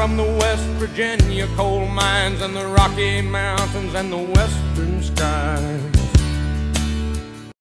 from the West Virginia coal mines and the Rocky Mountains and the western sky.